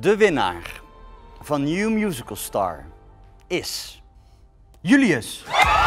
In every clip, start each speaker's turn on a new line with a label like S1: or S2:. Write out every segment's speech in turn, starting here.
S1: De winnaar van New Musical Star is Julius.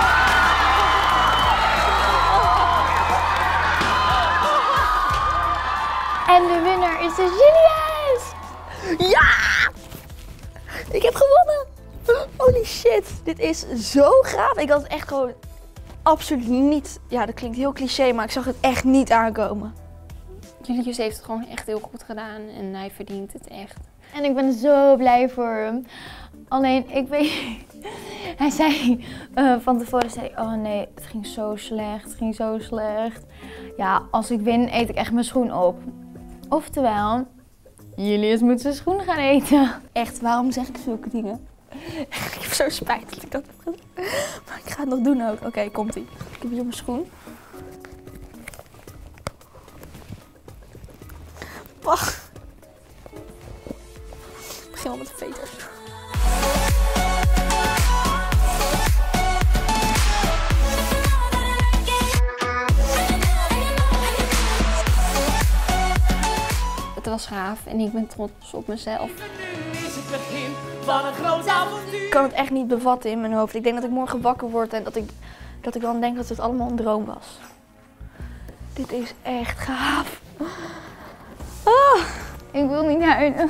S2: En de winnaar is dus Julius! Ja! Ik heb gewonnen! Holy shit, dit is zo gaaf. Ik had het echt gewoon absoluut niet... Ja, dat klinkt heel cliché, maar ik zag het echt niet aankomen.
S3: Julius heeft het gewoon echt heel goed gedaan en hij verdient het echt.
S2: En ik ben zo blij voor hem. Alleen, ik weet... Hij zei van tevoren, oh nee, het ging zo slecht, het ging zo slecht. Ja, als ik win, eet ik echt mijn schoen op. Oftewel, Julius moet zijn schoen gaan eten. Echt, waarom zeg ik zulke dingen? Ik heb zo spijt dat ik dat heb gedaan. Maar ik ga het nog doen ook. Oké, komt-ie. Ik heb hier mijn schoen. Wacht. Ik begin al met de veters.
S3: Het was gaaf en ik ben trots op mezelf.
S2: Ik kan het echt niet bevatten in mijn hoofd. Ik denk dat ik morgen wakker word en dat ik dan denk dat het allemaal een droom was. Dit is echt gaaf. Oh, ik wil niet huilen.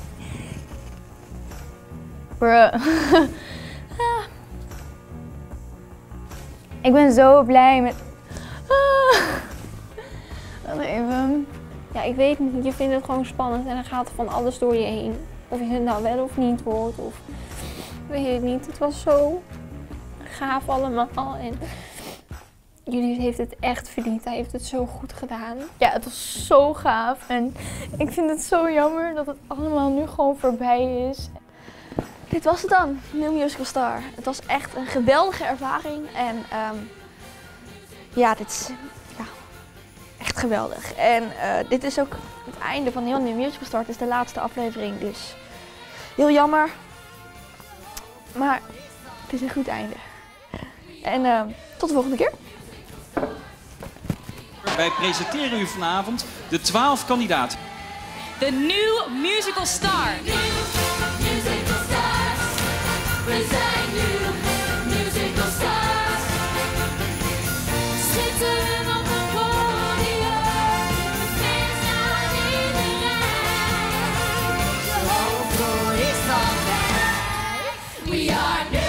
S2: Bruh. Ik ben zo blij met... Wacht even.
S3: Ja, ik weet niet, je vindt het gewoon spannend en dan gaat er van alles door je heen. Of je het nou wel of niet wordt, of weet het niet. Het was zo gaaf allemaal en Julius heeft het echt verdiend. Hij heeft het zo goed gedaan.
S2: Ja, het was zo gaaf en ik vind het zo jammer dat het allemaal nu gewoon voorbij is. Dit was het dan, New Musical Star. Het was echt een geweldige ervaring en ja, dit is echt geweldig. En dit is ook het einde van heel New Musical Star. Het is de laatste aflevering, dus heel jammer. Maar het is een goed einde. En tot de volgende keer.
S4: Wij presenteren u vanavond de 12 kandidaten.
S5: The New Musical Star.
S6: Musical stars, present you, musical stars. Zitten op een podium, fans staan in de rij. De hoofdrol is van wij. We are new.